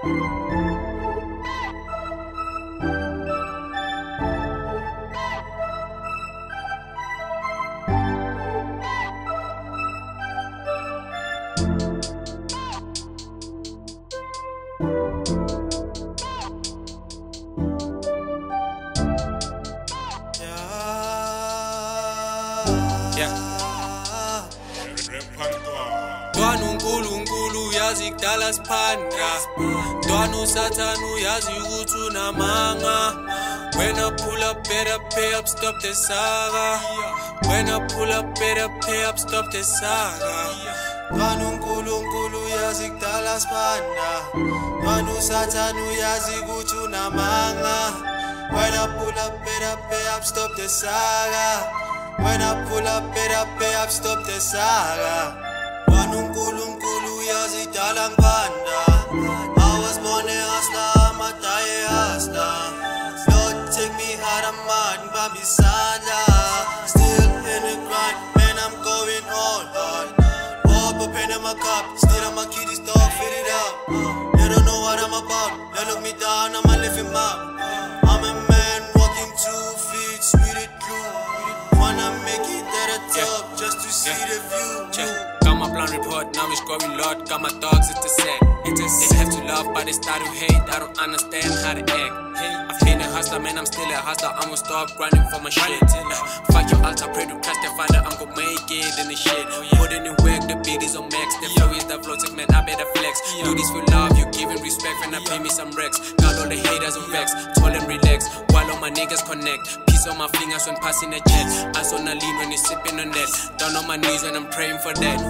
Yazi kudala siphanda Dona usathana yazi ukuthi unamanga. When I pull up, better pay up, stop the saga. When I pull up, better pay up, stop the saga. Dona unkulunkulu yazi kudala siphanda Dona usathana yazi ukuthi unamanga. When I pull up, better pay up, stop the saga. When I pull up, better pay up, stop the saga. Dona unkulunkulu yazi kudala ngiphanda. I was born a hustler, I'ma die a hustler. Lord, take me hard, I'm mad, Bambi Sada. Still in the grind, man, I'm going all hard. Pop up in my cup, still I'ma keep this dog, fill it up. They don't know what I'm about, they look me down, I'ma lift him up. I'm a man walking 2 feet, sweet it blue. Wanna make it to the top, just to see the view. Got my blind report, now it's growing lot. Got my dogs, it's a set. They have to love, but they start to hate. I don't understand how to act. I've been a hustler, man, I'm still a hustler. I'm gonna stop grinding for my shit. Fuck your altar, pray to Christ the Father, I'm gonna make it in the shit. Put in the work, the beat is on max. The flow is the flow, man, I better flex. Do this for love, you giving respect, and I pay me some Rex. Got all the haters on vex, tall and relax, while all my niggas connect. Peace on my fingers when passing the jet. Ice on the lean when you're sipping on that. Down on my knees when I'm praying for that.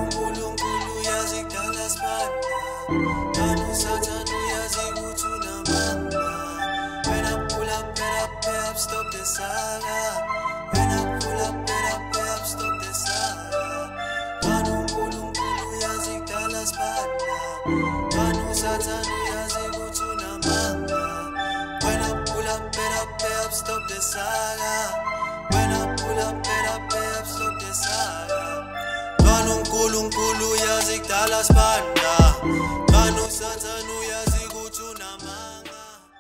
When I pull up, better pay up, stop the saga. When I pull up, better pay up, stop the saga. Dona unkulunkulu yazi kudala siphanda. Dona usathana yazi ukuthi unamanga. When I pull up, better pay up, stop the saga. When I pull up, better pay up, stop the saga. Dona unkulunkulu yazi kudala siphanda. Dona usathana yazi ukuthi unamanga.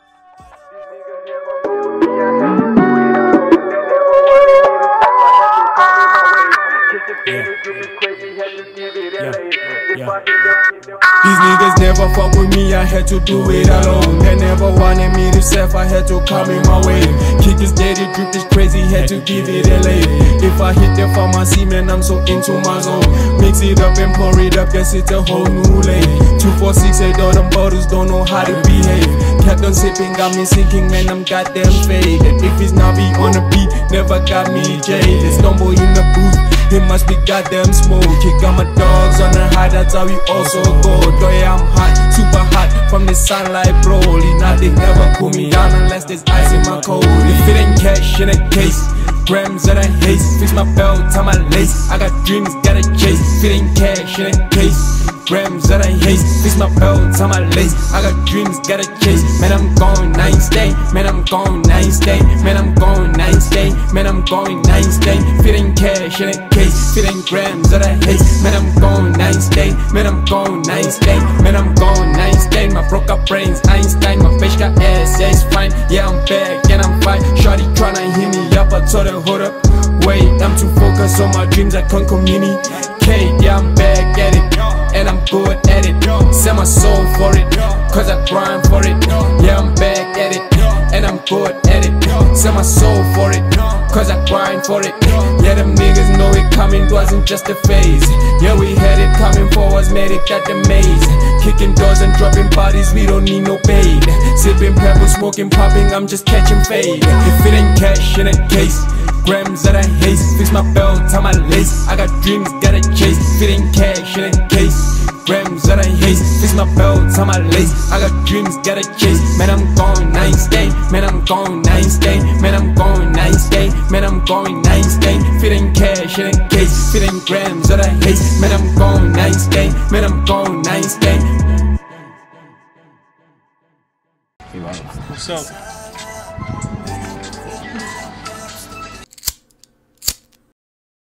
These niggas never fuck with me, I had to do it alone. They never wanted me to surf, I had to come in my way. Kick is steady, drip is crazy, had to give it a lay. If I hit the pharmacy, man, I'm so into my zone. Mix it up and pour it up, guess it's a whole new lane. 246, 8 all them bottles, don't know how to behave. Kept on sipping, got me sinking, man, I'm goddamn faded. If it's Navi on the beat, never got me jaded. Stonedboy in the booth, it must be goddamn smoke. Kick out my dogs on the high, that's how we also go. Doy, I'm hot, super hot, from the sunlight, broly. Nothing ever cool me down unless there's ice in my coat. If it ain't cash in a case, grams that I hate. Fix my belt, tie my lace. I got dreams, gotta chase. If it ain't cash in a case, grams that I hate. Fix my belt, tie my lace. I got dreams, gotta chase. Man, I'm going 9 stay. Man, I'm going 9 stay. Man, I'm going 9 stay. Man, I'm going 9 stay. If it ain't cash in a case, if it ain't grams that I hate. Man, I'm going 9 stay. Man, I'm going 9 stay. Man, I'm going 9 stay. My broke up brains, Einstein. My face got ass, yeah, it's fine. Yeah, I'm back and I'm fine. Shorty tryna hit me up, I told her hold up. Wait, I'm too focused on my dreams, I can't communicate. Yeah, I'm back at it, and I'm good at it. Sell my soul for it, cause I grind for it. Yeah, I'm back at it, and I'm good at it. Sell my soul for it, cause I grind for it. Yeah, them niggas know it coming, wasn't just a phase. Yeah, we had it coming for us, made it at the maze. Kicking doors and dropping bodies, we don't need no paid. Sipping pebbles, smoking, popping, I'm just catching fade. If it ain't cash in a case, grams that I hate. Fix my belt, tie my lace. I got dreams, gotta chase. If it ain't cash in a case, grams that I hate. Fix my belt, tie my lace. I got dreams, gotta chase. Man, I'm going 9 stay. Man, I'm going 9 stay. Man, I'm going 9 stay. Man, I'm going 9 stay. If it ain't cash in a case, if it ain't grams that I hate. Man, I'm going 9 stay. Man, I'm going 9 stay. What's up?